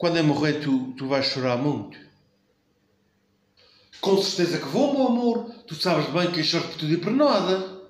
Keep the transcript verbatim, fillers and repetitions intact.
Quando eu morrer, tu, tu vais chorar muito. Com certeza que vou, meu amor. Tu sabes bem que eu choro por tudo e por nada.